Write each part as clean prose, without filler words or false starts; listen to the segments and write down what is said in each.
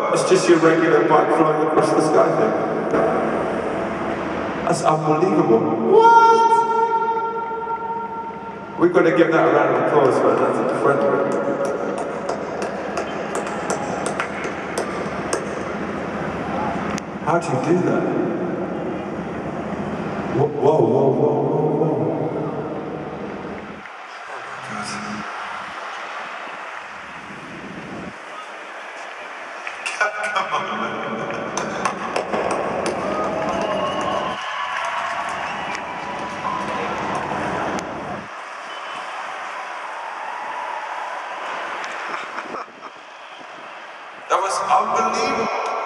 It's just your regular bike flying across the sky thing. That's unbelievable. What? We've got to give that a round of applause, man. That's incredible. How do you do that? Whoa, whoa, whoa, whoa, whoa, whoa. That was unbelievable.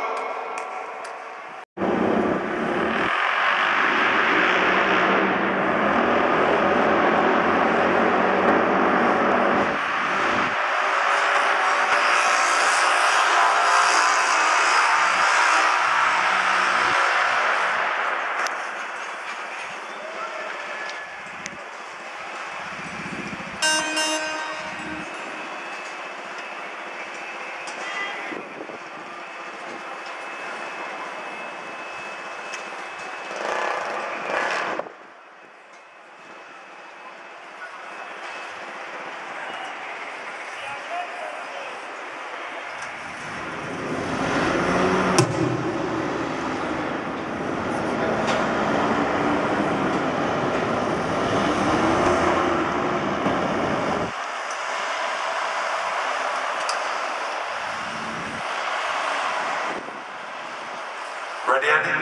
Ready, Andy?